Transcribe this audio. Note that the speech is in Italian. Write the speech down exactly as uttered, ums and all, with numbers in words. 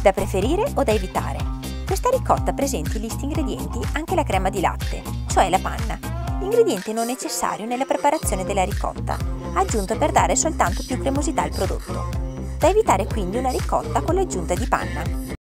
Da preferire o da evitare? Questa ricotta presenta i listi ingredienti anche la crema di latte, cioè la panna, ingrediente non necessario nella preparazione della ricotta, aggiunto per dare soltanto più cremosità al prodotto. Da evitare quindi una ricotta con l'aggiunta di panna.